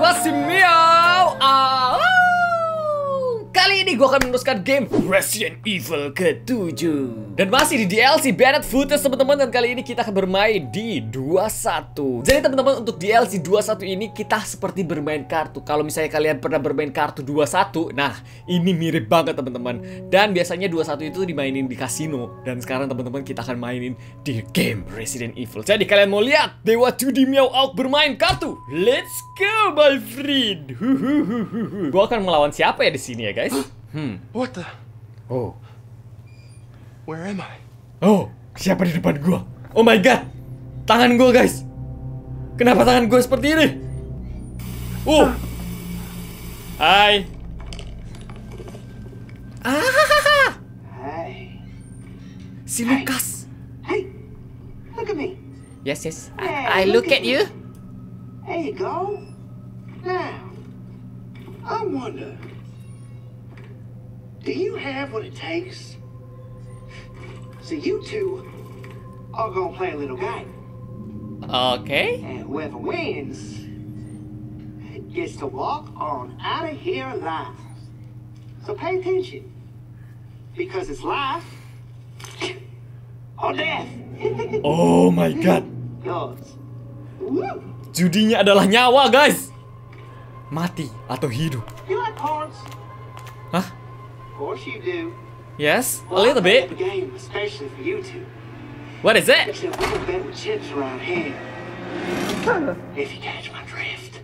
masih Miao. Kali ini gue akan meneruskan game Resident Evil ke-7 dan masih di DLC Banned Footage teman-teman. Dan kali ini kita akan bermain di 21. Jadi teman-teman, untuk DLC 21 ini kita seperti bermain kartu. Kalau misalnya kalian pernah bermain kartu 21, nah ini mirip banget teman-teman. Dan biasanya 21 itu dimainin di kasino. Dan sekarang teman-teman kita akan mainin di game Resident Evil. Jadi kalian mau lihat Dewa 2D Miao Auk bermain kartu? Let's go my friend. Gue akan melawan siapa ya di sini ya guys? What the? Oh. Where am I? Oh, siapa di depan gua? Oh my god. Tangan gua, guys. Kenapa tangan gua seperti ini? Hai. Hey. Si Lucas. Hey. Look at me. Yes. Hey, I look at you. There you go. Now, I wonder, do you have what it takes? So you two are gonna play a little game. Okay. And whoever wins gets to walk on out of here alive. So pay attention. Because it's life or death. Oh my god. Yours. Woo. Judinya adalah nyawa, guys. Mati atau hidup. You like cards? Hah? Of course you do. Yes, a little bit. The game, especially for you two. What is it? Except we don't bet with chips around here. If you catch my drift.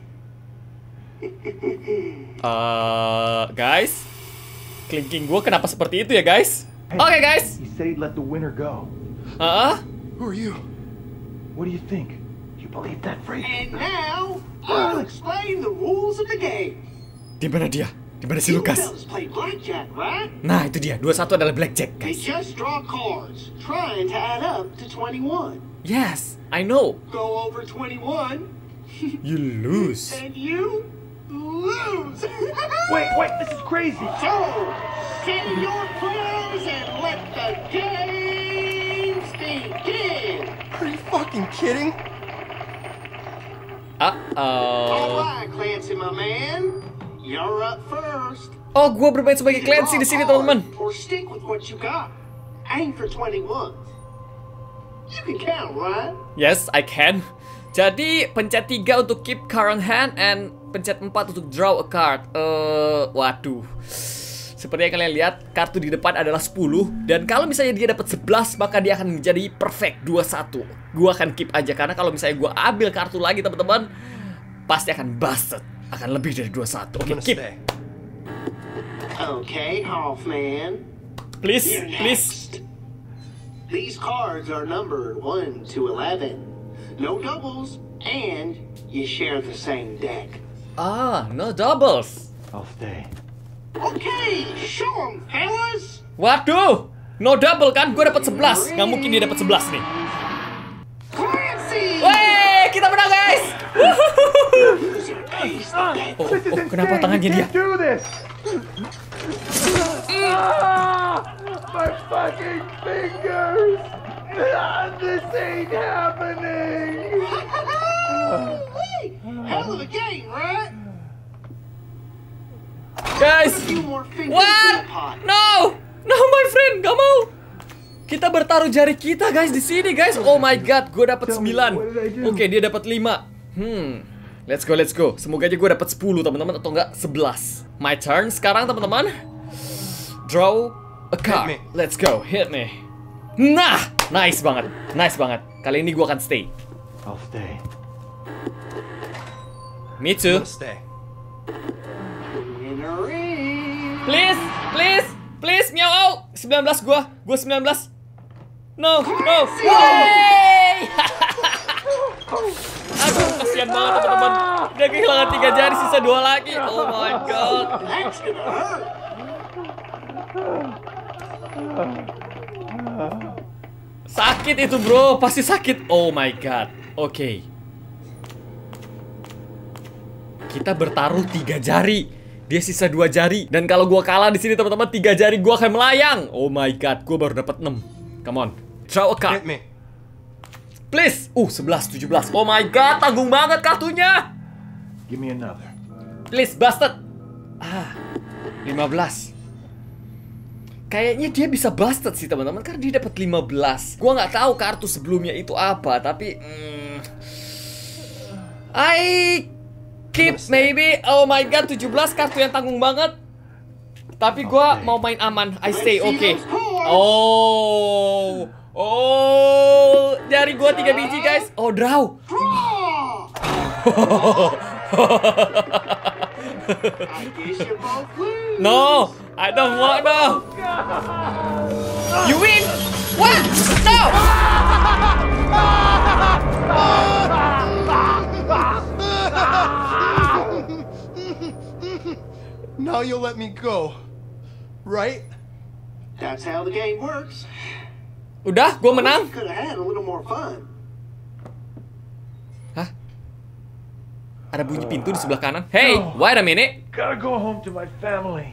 Guys, clinking gua kenapa seperti itu ya, guys? Oke, guys. He said he'd let the winner go. Who are you? What do you think? You believe that phrase? And now, I'll explain the rules of the game. Di mana dia? Di mana si You Lucas? fellas play blackjack, right? Nah, itu dia. 21 adalah blackjack, You guys. just draw cards, trying to add up to 21. Yes, I know. Go over 21, You lose. and you lose. Wait, this is crazy! So, settle your prayers and let the games begin. Are you fucking kidding? Uh-oh. Alright, Clancy, my man. You're up first. Oh, gua bermain sebagai Clancy di sini, teman-teman. Or stick with what you got. Aim for 21. You can count, right? Yes, I can. Jadi, pencet 3 untuk keep current hand and pencet 4 untuk draw a card. Waduh. Seperti yang kalian lihat, kartu di depan adalah 10. Dan kalau misalnya dia dapat 11, maka dia akan menjadi perfect 21. Gua akan keep aja, karena kalau misalnya gua ambil kartu lagi, teman-teman, pasti akan busted. Akan lebih dari 21. Oke, keep. Stay. Okay, Hoffman. Please, You're please. next. These cards are numbered 1 to 11. No doubles, and you share the same deck. No doubles. I'll stay. Okay, show 'em, fellas. Waduh, no double kan? Gue dapat 11. Nggak mungkin dia dapat 11 nih. Clancy! Wey, kita menang, guys. Loser pays the bet. Oh, kenapa tangannya dia? Do this! My fucking fingers! This ain't happening! Hey, hell of a game, right? Guys, A few more fingers in what? the pot. No, my friend, gak mau. Kita bertaruh jari kita, guys, di sini, guys. Oh my god, gue dapat 9. Oke, dia dapat 5. Let's go. Semoga aja gue dapat 10, teman-teman, atau enggak 11. My turn sekarang, teman-teman. Draw a card. Let's go, hit me. Nah, nice banget. Kali ini gue akan stay. I'll stay. Me too. Stay. Please, Miao. 19 gua 19. No. Wey! Aduh, kasihan banget teman-teman. Dia kehilangan 3 jari, sisa 2 lagi. Oh my god. That's gonna hurt. Sakit itu, bro. Pasti sakit. Oh my god. Oke. Kita bertaruh 3 jari. Dia sisa 2 jari. Dan kalau gua kalah di sini, teman-teman, 3 jari gua akan melayang. Oh my god, gua baru dapat 6. Come on. Draw a card. Hit me. Please. 11, 17. Oh my god, tanggung banget kartunya. Give me another. Please, busted. 15. Kayaknya dia bisa busted sih teman-teman, karena dia dapat 15. Gua nggak tahu kartu sebelumnya itu apa, tapi I keep maybe. Oh my god, 17 kartu yang tanggung banget. Tapi gua mau main aman. I stay okay. Oh, dari gua 3 biji guys. Oh, draw. No, I don't want now. You win. What? No. Now you'll let me go, right? That's how the game works. Udah, gue menang. Could have had a little more fun. Hah? Ada bunyi pintu di sebelah kanan. Hey, wait a minute. Gotta go home to my family.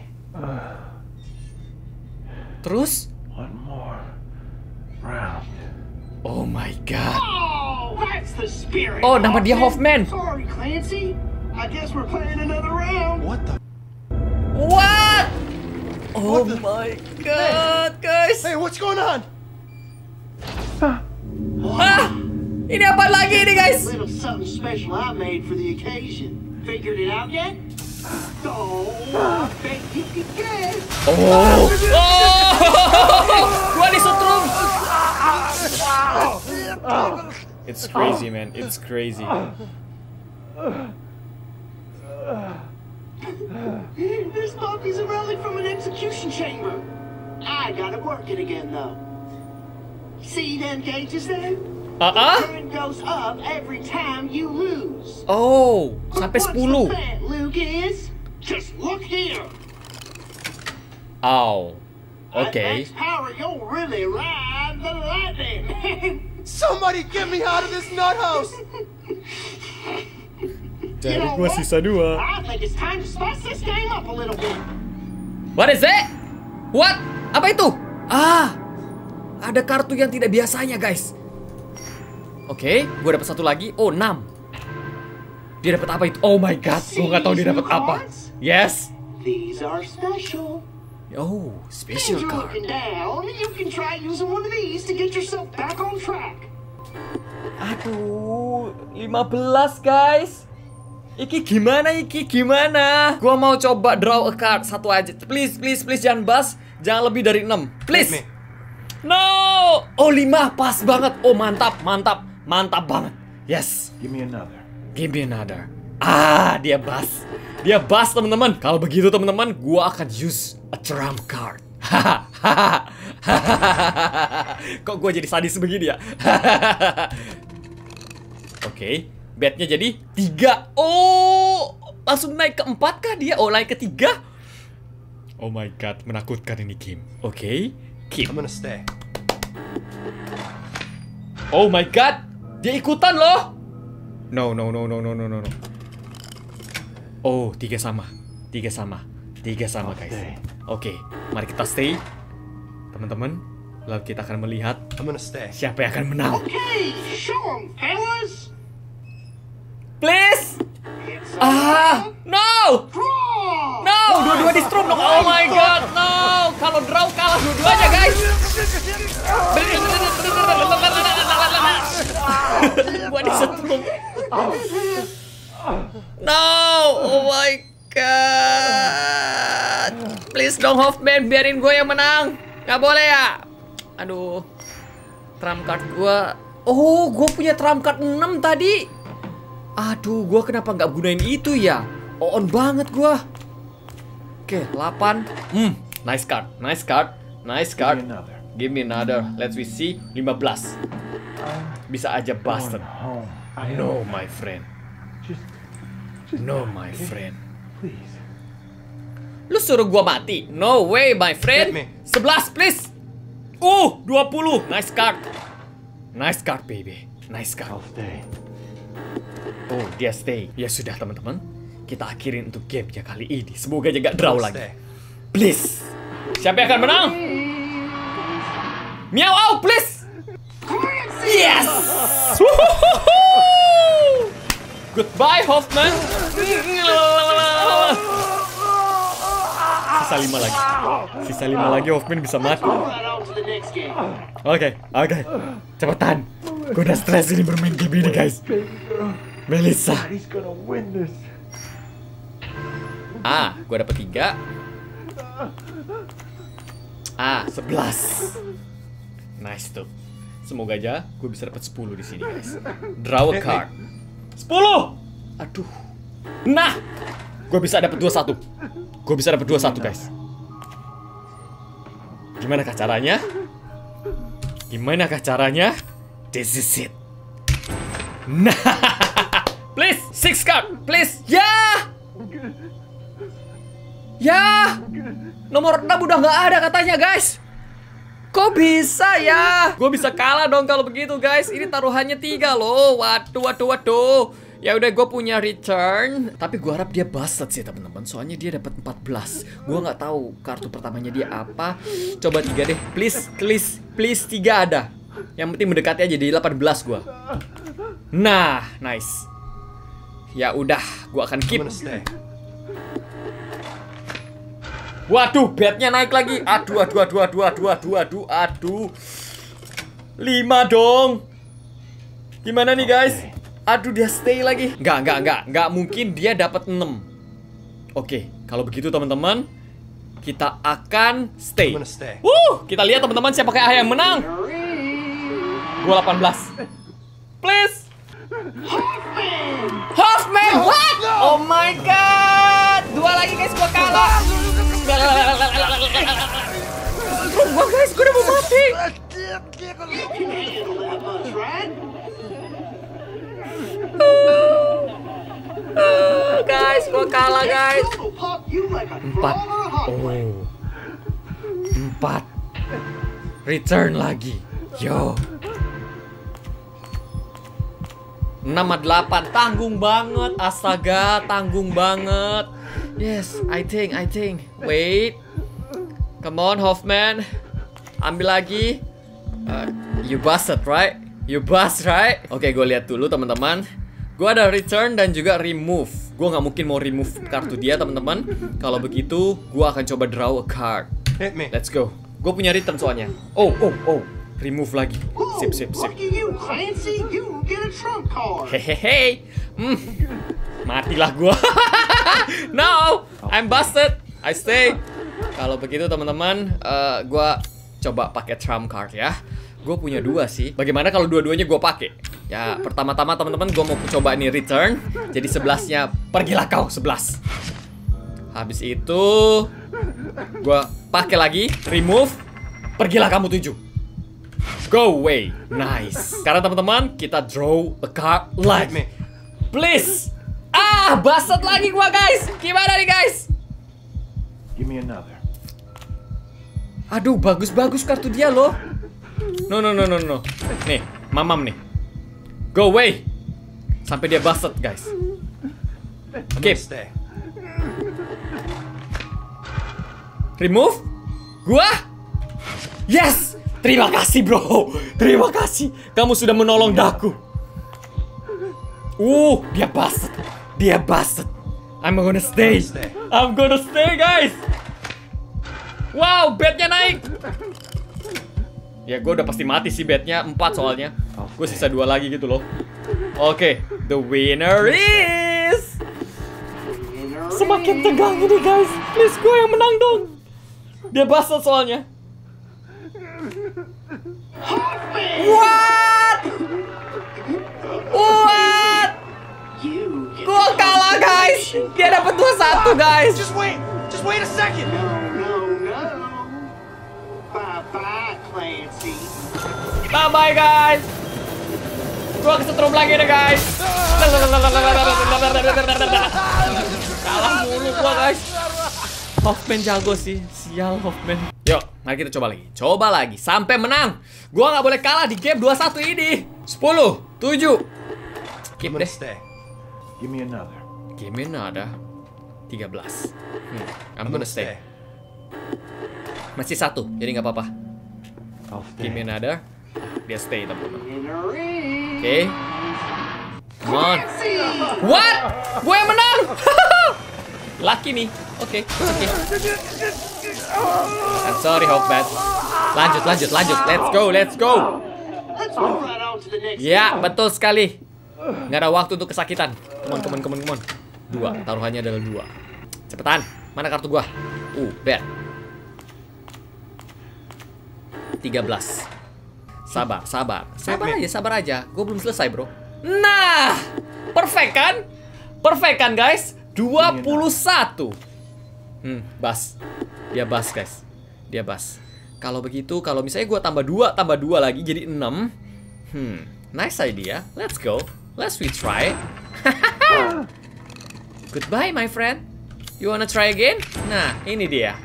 Terus? One more round. Oh my god. Oh, that's the spirit. Oh, nama dia Hoffman. Sorry, Clancy. I guess we're playing another round. What the? What? Oh What the- my god, guys. Hey, what's going on? Ah, ini apa lagi ini guys? Little something special I made for the occasion. Figured it out yet? Oh, I bet you could guess. Oh, gua disetrum. It's crazy, man. It's crazy. This puppy's a relic from an execution chamber. I got it working again, though. See them gauges there? Turn goes up every time you lose. Oh, sampai What's 10. the bet, Luke is? Just look here. Oh, At okay. max power, you'll really ride the lightning. Somebody get me out of this nut house! Jadi gua sisa 2. I think it's time to spice this game up a little bit. What is it? What? Apa itu? Ada kartu yang tidak biasanya, guys. Oke, gue dapat satu lagi. Oh, 6. Dia dapat apa itu? Oh my god, gue nggak tahu dia dapat apa. Yes. These are special. Oh, As special you're card. looking down, you can try using one of these to get yourself back on track. Aduh, 15 guys. Iki gimana? Gua mau coba draw a card satu aja. Please, jangan bus. Jangan lebih dari 6. Please. Hit me. No. Oh, 5 pas banget. Oh, mantap banget. Yes. Give me another. Give me another. Dia bus. Teman-teman. Kalau begitu teman-teman, gua akan use a trump card. Kok gua jadi sadis begini ya? Oke, betnya jadi 3. Oh, langsung naik ke 4 kah dia? Oh, naik ke 3. Oh my god, menakutkan ini game. Oke, keep. I'm gonna stay. Oh my god, dia ikutan loh. No. Oh, 3 sama guys. Oke, mari kita stay, teman-teman. Lalu kita akan melihat I'm gonna stay. siapa yang akan menang. Okay, show 'em, fellas. Please. It's No. draw. No, dua-dua di strum dong. Oh my god, no. Kalau draw kalah dua-duanya, guys. Gua disetrum. No, oh my god. Please dong Hoffman, biarin gue yang menang. Gak boleh ya. Aduh. Trump card gue. Oh, gue punya trump card 6 tadi. Aduh, gue kenapa nggak gunain itu ya? On banget gue. Oke, 8. Nice card. Give me another. Let's we see. 15. Bisa aja busted. Home. No, my friend. Just No, my friend. please. Lu suruh gua mati? No way, my friend. Hit me. 11, please. 20. Nice card. Nice card, baby. Nice card. I'll stay. Oh, dia stay. Ya sudah, teman-teman. Kita akhirin untuk gamenya kali ini. Semoga aja gak draw I'll lagi. stay. Please. Siapa yang akan menang? Meow out, please. Yes. Woohoo! Goodbye, Hoffman. Sisa 5 lagi. Sisa 5 lagi Hoffman bisa mati. Right on to the next game. Oke. Cepetan. Gue udah stres ini bermain game ini, guys. Melissa. Daddy's gonna win this. Gue dapet 3. 11. Nice tuh. Semoga aja gue bisa dapat 10 di sini, guys. Draw a card. 10. Aduh. Nah, gue bisa dapat 21. Gue bisa dapat 21, guys. Gimana caranya? This is it. Nah. Please, 6 card, please. Ya. Nomor 6 udah nggak ada katanya, guys. Kok bisa ya? Gue bisa kalah dong kalau begitu, guys. Ini taruhannya 3 loh. Waduh. Ya udah, gue punya return. Tapi gue harap dia busted sih, teman-teman. Soalnya dia dapat 14. Gue nggak tahu kartu pertamanya dia apa. Coba 3 deh. Please 3 ada. Yang penting mendekati aja di 18 gue. Nah, nice. Ya udah, gue akan keep. Waduh, bednya naik lagi. Aduh. 5 dong. Gimana nih, guys? Aduh, dia stay lagi. Nggak mungkin dia dapat 6. Oke, kalau begitu teman-teman, kita akan stay. Kita lihat teman-teman siapa yang menang. Gua 18. Please. Hoffman. What? Oh my god. 2 lagi, guys, gua kalah. Gua, guys, gua udah mau mati. Guys, gua kalah, guys. 4. Return lagi. Yo. 6-8. Tanggung banget. Astaga, tanggung banget. Yes, I think. Wait. Come on, Hoffman. Ambil lagi. You busted, right? Oke, gue lihat dulu, teman-teman. Gue ada return dan juga remove. Gue nggak mungkin mau remove kartu dia, teman-teman. Kalau begitu, gue akan coba draw a card. Let's go. Gue punya return soalnya. Oh. Remove lagi. Sip. Hehehe. Matilah gue. No, I'm busted. I stay. Kalau begitu, teman-teman, gue coba pakai trump card ya. Gue punya 2 sih. Bagaimana kalau dua-duanya gue pakai? Ya, pertama-tama teman-teman gue mau coba ini return. Jadi 11-nya pergilah kau 11. Habis itu gue pakai lagi remove. Pergilah kamu 7. Go away. Nice. Sekarang teman-teman, kita draw a card lagi. Please. Busted lagi gua, guys. Gimana nih, guys? Give me another. Aduh, bagus kartu dia loh. No. Nih, mamam nih. Go away. Sampai dia busted, guys. Keep. Remove. Gua. Yes. Terima kasih, bro. Terima kasih. Kamu sudah menolong daku. Dia busted. I'm gonna stay, guys. Wow, bednya naik. Ya, gue udah pasti mati sih, bednya 4 soalnya. Gue sisa 2 lagi gitu loh. Oke, the winner is... Semakin tegang ini, guys. Please, gue yang menang dong. Dia busted soalnya. What? Gue kalah, guys. Dia dapat 21, guys. Just wait a second. No. Bye, Clancy. Bye, guys. Gue kesetrum lagi deh, guys. Kalah mulu gua, guys. Hoffman jago sih. Sial, Hoffman. Yuk, mari kita coba lagi sampai menang. Gua nggak boleh kalah di game 21 ini. 10, 7. Keep deh. Give me another. 13. I'm gonna stay. Masih 1, jadi nggak apa-apa. Give me another. Dia stay, teman-teman. Oke. Come on. What? Gue yang menang. Lucky nih. Oke. I'm sorry, Hawkman. Lanjut. Let's go. Ya, betul sekali. Nggak ada waktu untuk kesakitan. Come on. 2. Taruhannya adalah 2. Cepetan. Mana kartu gua? Bet. 13. Sabar aja. Gue belum selesai, bro. Nah, perfect kan, guys? 21. Bas. Dia bas, guys. Kalau begitu, kalau misalnya gue tambah 2 lagi jadi 6. Nice idea. Let's go. Let's retry. Goodbye, my friend. You wanna try again? Nah, ini dia.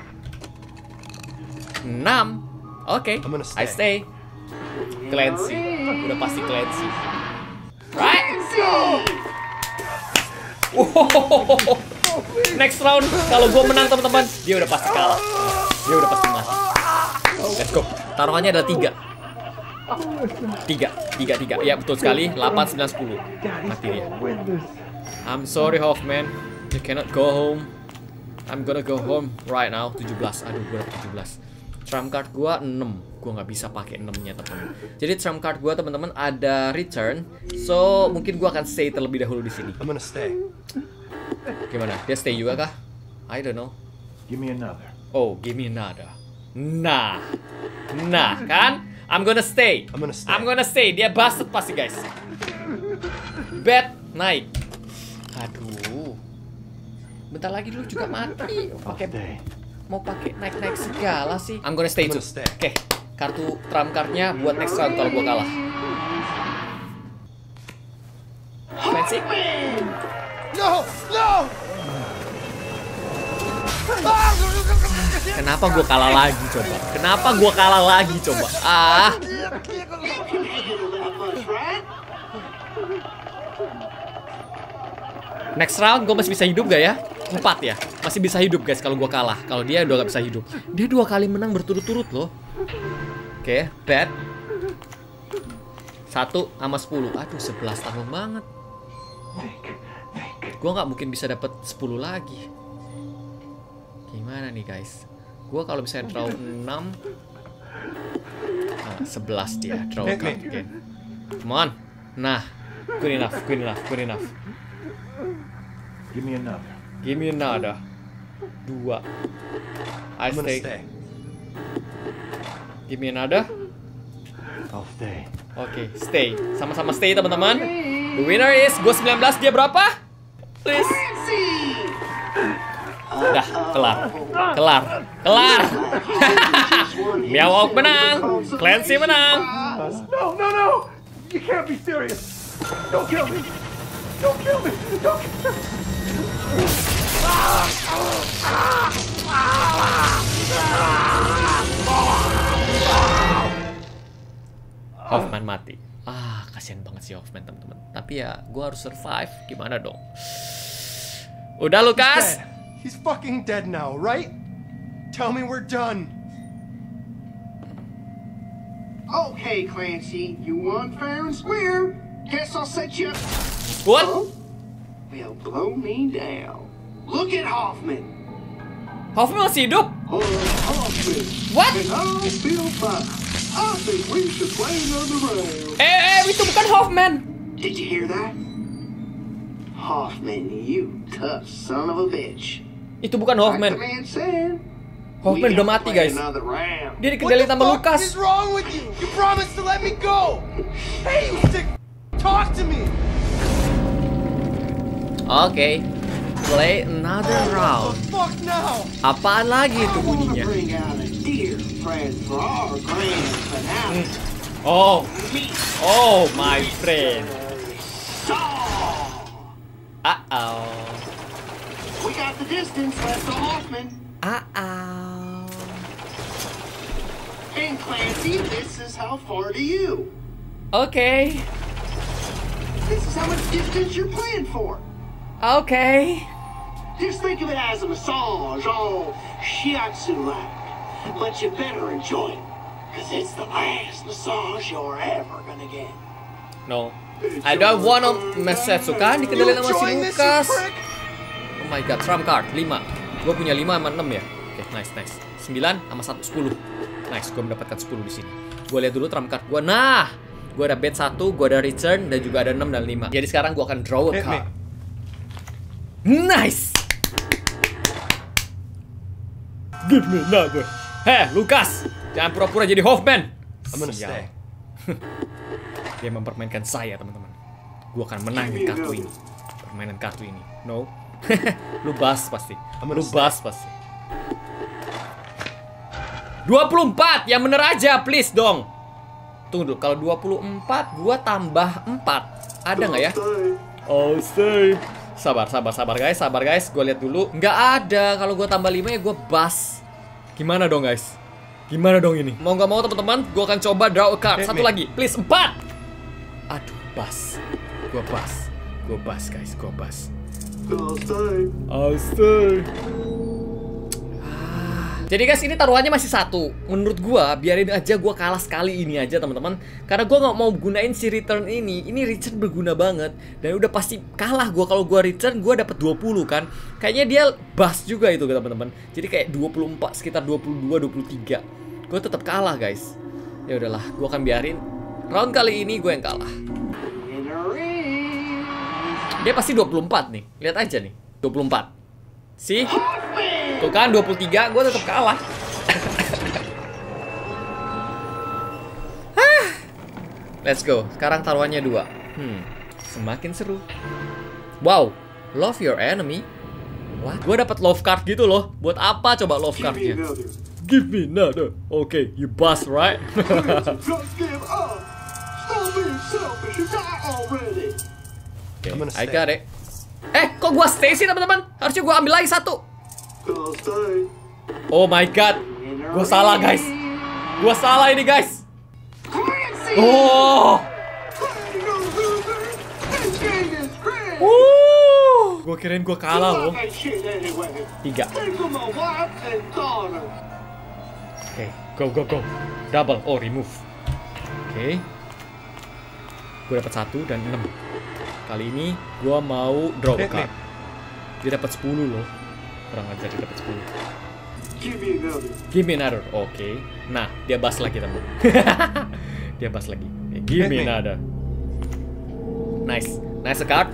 6. Oke, I stay. Clancy. Udah pasti Clancy. Right? Next round, kalau gue menang, teman-teman, dia udah pasti kalah. Dia udah pasti mati. Let's go. Taruhannya adalah 3. 3. Ya, betul sekali. 8, 9, 10. Mati dia. I'm sorry, Hoffman. You cannot go home. I'm gonna go home right now. 17. Aduh, gue dapet 17. Trump card gue 6. Gue nggak bisa pakai 6-nya, teman-teman. Jadi trump card gue, teman-teman, ada return. So, mungkin gue akan stay terlebih dahulu di sini. I'm gonna stay. Gimana? Dia stay juga kah? I don't know. Give me another. Oh, give me another. Nah, kan? I'm gonna stay. Dia busted pasti, guys. Bet naik. Aduh. Bentar lagi dulu juga mati. Mau pakai naik segala sih. I'm gonna stay too. Oke. Kartu trump cardnya buat next round kalau gua kalah. Fancy? No! Kenapa gua kalah lagi coba? Next round gue masih bisa hidup gak ya? 4 ya? Masih bisa hidup, guys, kalau gue kalah. Kalau dia udah gak bisa hidup. Dia 2 kali menang berturut-turut loh. Oke, bet 1 sama 10. Aduh, 11 tanggung banget. Gue gak mungkin bisa dapet 10 lagi. Gimana nih, guys? Gue kalau misalnya draw 6 11 dia draw card again. Come on. Nah, good enough. Give me another. 2. I stay. Give me another. I'll stay. Oke, stay. Sama-sama stay, teman-teman. The winner is gue 19, dia berapa? Please. Udah, kelar. Biawak menang. Clancy menang. No. You can't be serious. Don't kill me. Hoffman mati. Kasihan banget sih Hoffman, teman-teman. Tapi ya, gue harus survive. Gimana dong? Udah, Lucas. He's fucking dead now, right? Tell me we're done. Okay, Clancy, you won fair and square. Guess I'll set you up. What? Oh? Well, blow me down. Look at Hoffman. Hoffman masih hidup? Oh, Hoffman. What? And I feel fine. I think we should play another round. Itu bukan Hoffman. Did you hear that? Hoffman, you tough son of a bitch. Itu bukan Hoffman. Like the man said, Hoffman udah mati, guys. Dia dikendaliin sama Lucas. What is wrong with you? You promised to let me go. Hey, you sick. Talk to me. Oke. Play another round. What the fuck now? Apaan lagi itu bunyinya? Oh my friend. We got the distance left to Hoffman. And Clancy, this is how far to you. Okay. This is how much distance you're playing for. Okay. Just think of it as a massage, all shiatsu-like. But you better enjoy it, because it's the last massage you're ever gonna get. No. I don't want to massage. Kan dikendaliin sama si Lucas. my god, trump card 5. Gue punya 5 sama 6 ya. Oke, nice. 9 sama 1, 10. Nice, gue mendapatkan 10 di sini. Gue lihat dulu trump card gue. Nah, gue ada bet 1, gue ada return, dan juga ada 6 dan 5. Jadi sekarang gue akan draw a card. Nice. Give me another. Heh, Lucas, jangan pura-pura jadi Hoffman. Sial. Dia mempermainkan saya, teman-teman. Gue akan menangin kartu ini. Permainan kartu ini. No. Lu bas pasti. 24, yang bener aja, please dong. Tunggu dulu, kalau 24 gua tambah 4. Ada nggak ya? Oh, stay. Sabar guys. Gua lihat dulu. Nggak ada. Kalau gua tambah 5 ya gua bas. Gimana dong, guys? Gimana dong ini? Mau nggak mau, teman-teman, gua akan coba draw a card. Satu lagi, please, 4. Aduh, bas. Gua bas, guys. I'll stay. Jadi guys, ini taruhannya masih 1. Menurut gua, biarin aja gua kalah sekali ini aja, teman-teman. Karena gua nggak mau gunain si return ini. Ini return berguna banget. Dan udah pasti kalah gua kalau gua return, gua dapat 20 kan. Kayaknya dia bust juga itu, teman-teman. Jadi kayak 24, sekitar 22, 23. Gua tetap kalah, guys. Ya udahlah, gua akan biarin. Round kali ini gua yang kalah. Dia pasti 24 nih. Lihat aja nih. 24. Sih? Tuh kan 23, gue tetap kalah. Let's go. Sekarang taruhannya 2. Semakin seru. Wow, love your enemy. What? Gue dapat love card gitu loh. Buat apa coba love cardnya? Give me another. Okay, you bust, right? Okay, I got it. Kok gue stay sih, teman-teman? Harusnya gue ambil lagi 1. Oh my god, gue salah, guys. Gue salah ini, guys. Oh, gue kirain gue kalah loh. 3. Oke, go. Double. Oh, remove. Oke. Gue dapat 1 dan 6. Kali ini gue mau draw a card. Dia dapat 10 loh. Kurang ajar, dia dapat 10. Give me another. Oke. Nah, dia bas lagi, teman. Dia bas lagi. Give me another. Nice card.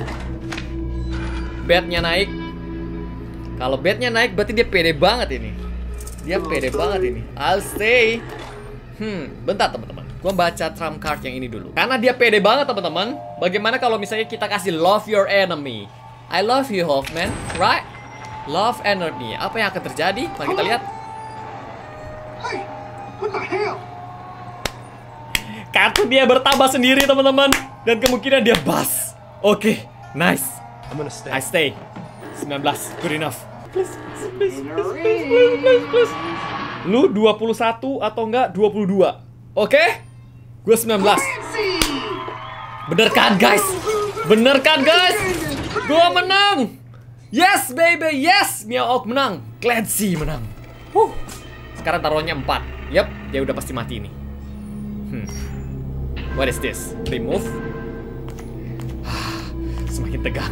Betnya naik. Kalau betnya naik berarti dia pede banget ini. I'll stay. Bentar, teman-teman. Gua baca trump card yang ini dulu. Karena dia pede banget, teman-teman. Bagaimana kalau misalnya kita kasih love your enemy? I love you, Hoffman, right? Love energy. Apa yang akan terjadi? Mari kita lihat. Hey, what the hell? Kartu dia bertambah sendiri, teman-teman. Dan kemungkinan dia bust. Oke, nice. I stay. 19, good enough. Please. Lu 21 atau enggak 22? Oke? Gue 19. Bener kan, guys? Gue menang. Yes, baby, yes. Meow menang. Clancy menang. Sekarang taruhannya 4. Yap, dia udah pasti mati ini. What is this? Remove. Semakin tegang.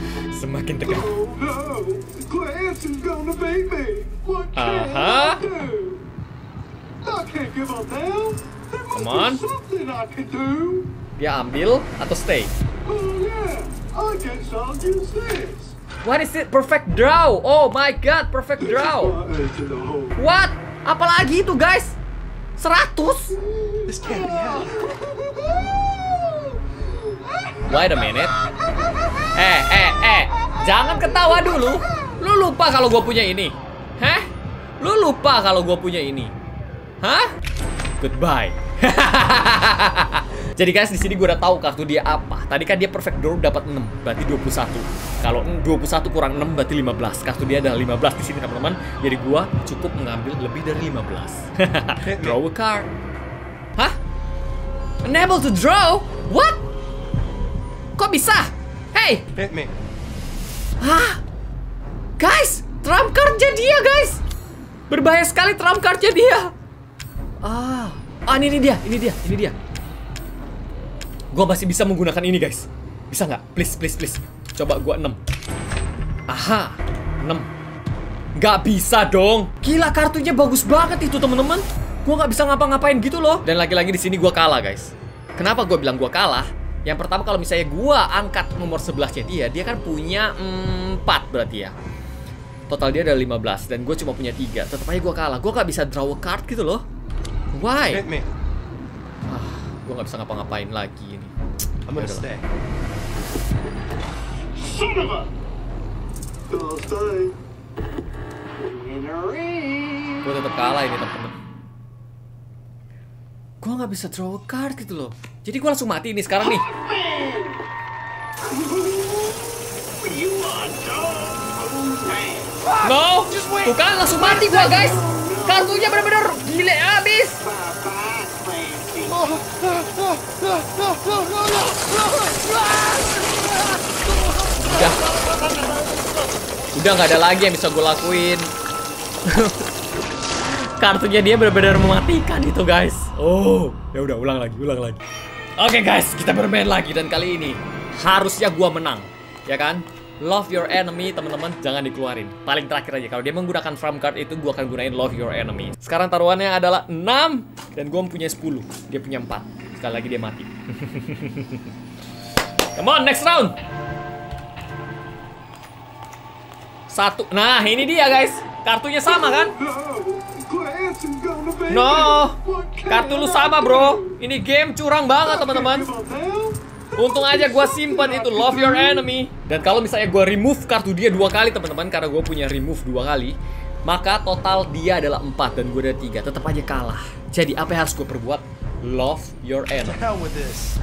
Come on. Dia ambil atau stay? What is it? Perfect draw. Oh my god, perfect draw. What? Apalagi itu, guys? 100? Wait a minute. Jangan ketawa dulu. Lu lupa kalau gue punya ini? Hah? Goodbye. Jadi guys, di sini gue udah tahu kartu dia apa. Tadi kan dia perfect draw dapat 6, berarti 21. Kalau 21 kurang 6 berarti 15. Kartu dia ada 15 di sini, teman-teman. Jadi gue cukup mengambil lebih dari 15. Draw a card. Hah? Unable to draw? What? Kok bisa? Hey. Hit me. Hah? Guys, trump cardnya dia, guys. Berbahaya sekali trump cardnya dia. Ini dia. Gua masih bisa menggunakan ini, guys. Bisa nggak? Please. Coba gua 6. Aha, 6. Nggak bisa dong. Gila, kartunya bagus banget itu teman-teman. Gue nggak bisa ngapa-ngapain gitu loh. Dan lagi-lagi di sini gue kalah guys. Kenapa gue bilang gue kalah? Yang pertama, kalau misalnya gue angkat nomor 11-nya dia kan punya 4 berarti ya. Total dia ada 15 dan gue cuma punya 3. Tetap aja gue kalah. Gue nggak bisa draw a card gitu loh. Why? Gue nggak bisa ngapa-ngapain lagi ini. I'm gonna stay. Son of a... Gonna stay. In a ring. Gue tetap kalah ini teman-teman. Gue nggak bisa draw a card gitu loh. Jadi gue langsung mati ini sekarang nih. You are done. No, tuh kan langsung mati gue guys. Kartunya bener-bener gile abis. Udah nggak ada lagi yang bisa gue lakuin. Kartunya dia benar-benar mematikan itu guys. Oh, ya udah ulang lagi. Oke guys, kita bermain lagi dan kali ini harusnya gua menang, ya kan? Love your enemy teman-teman, jangan dikeluarin. Paling terakhir aja kalau dia menggunakan farm card itu gua akan gunain love your enemy. Sekarang taruhannya adalah 6 dan gua punya 10. Dia punya 4. Sekali lagi dia mati. Come on, next round. 1. Nah, ini dia guys. Kartunya sama kan? No, kartu lu sama bro. Ini game curang banget teman-teman. Untung aja gue simpan itu love your enemy. Dan kalau misalnya gue remove kartu dia 2 kali teman-teman, karena gue punya remove 2 kali, maka total dia adalah 4 dan gue ada 3. Tetap aja kalah. Jadi apa yang harus gue perbuat? Love your enemy. Hell with this.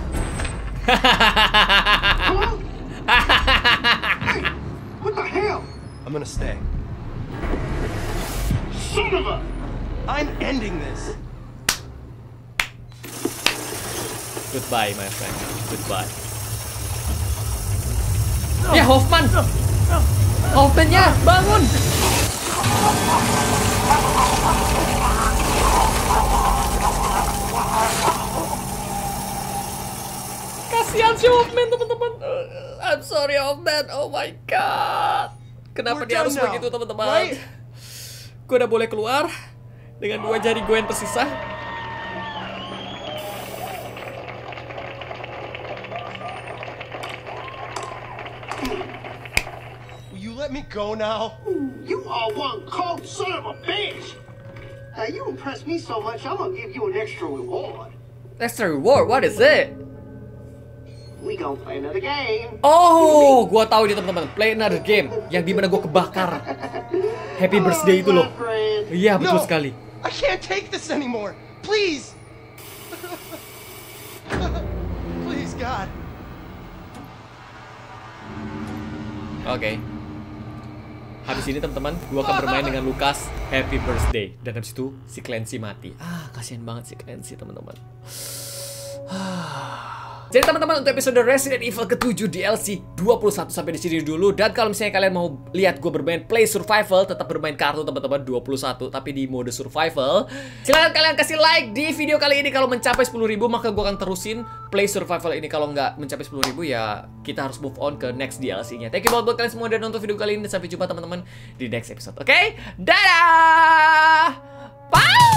What the hell? I'm gonna stay. Son of a... I'm ending this. Goodbye my friend. Goodbye. Ya Hoffman. Hoffman-nya bangun. Kasihan si Hoffman teman-teman. I'm sorry Hoffman. Oh my god. Kenapa dia harus begitu teman-teman? Gue udah boleh keluar dengan 2 jari gue yang tersisa. Will you let me go now? You are one cold son of a bitch. You impressed me so much, I'm gonna give you an extra reward. Extra reward? What is it? We gonna play another game. Oh, gua tahu nih teman-teman. Play another game yang dimana gua kebakar. Happy birthday itu loh. Iya betul sekali. I can't take this anymore. Please. Please God. Oke. Habis ini teman-teman, gua akan bermain dengan Lucas Happy Birthday dan habis itu si Clancy mati. Kasihan banget si Clancy teman-teman. Jadi teman-teman, untuk episode Resident Evil ke-7 DLC 21 sampai di sini dulu. Dan kalau misalnya kalian mau lihat gue bermain Play Survival, tetap bermain kartu teman-teman 21 tapi di mode survival. Silahkan kalian kasih like di video kali ini. Kalau mencapai 10.000 maka gue akan terusin Play Survival ini. Kalau nggak mencapai 10.000 ya kita harus move on ke next DLC-nya. Thank you banget buat kalian semua udah nonton video kali ini. Sampai jumpa teman-teman di next episode. Oke? Dadah! Bye!